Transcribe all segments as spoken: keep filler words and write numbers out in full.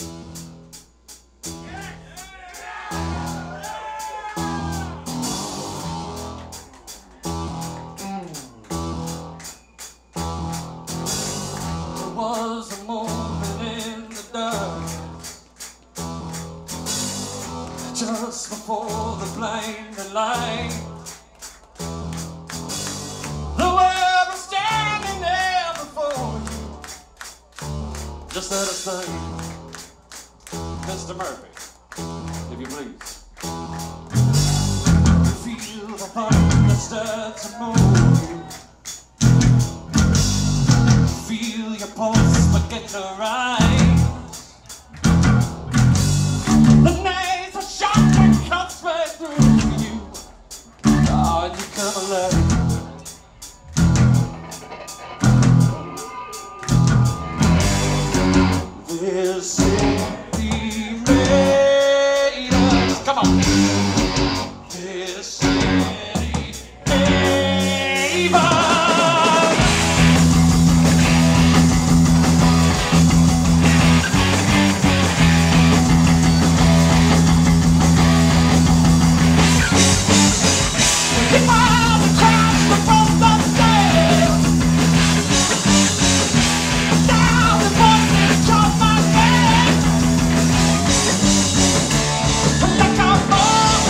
Was a moment in the dark, just before the blinding light. The world was standing there before you. Just let us say, Mister Murphy, if you please. You feel the heart that starts to move you. Feel your pulse forget to rise. The nights are sharp and cuts right through you. Oh, and you come alive. This city made us. Come on. This city made us. Like a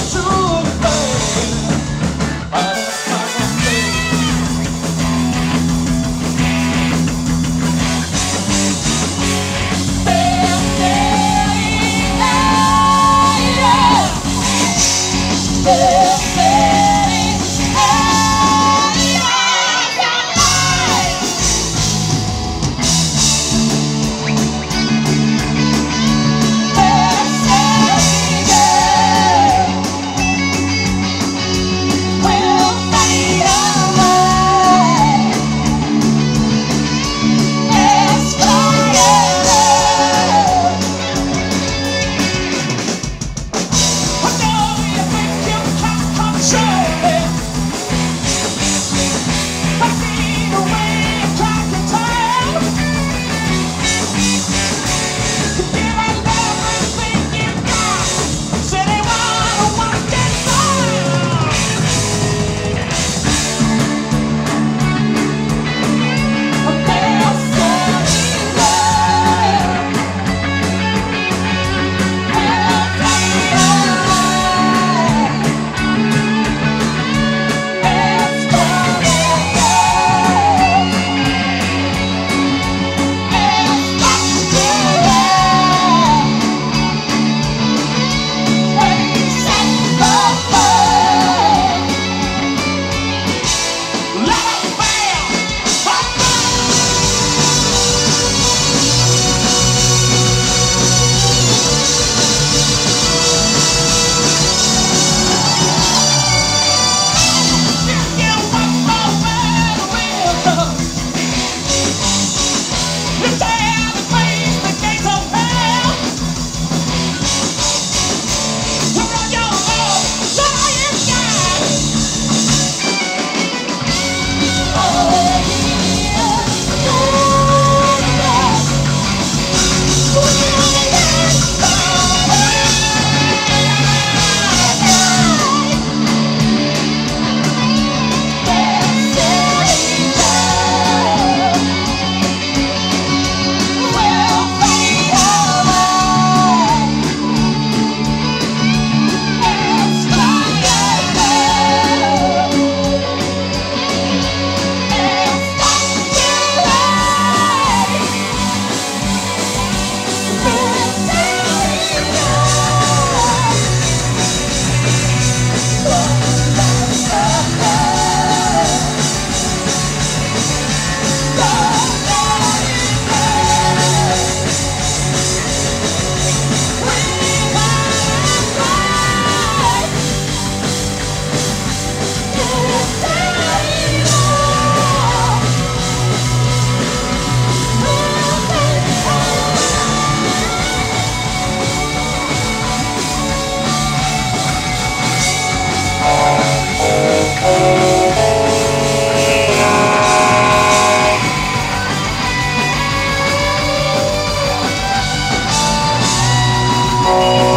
Thank you.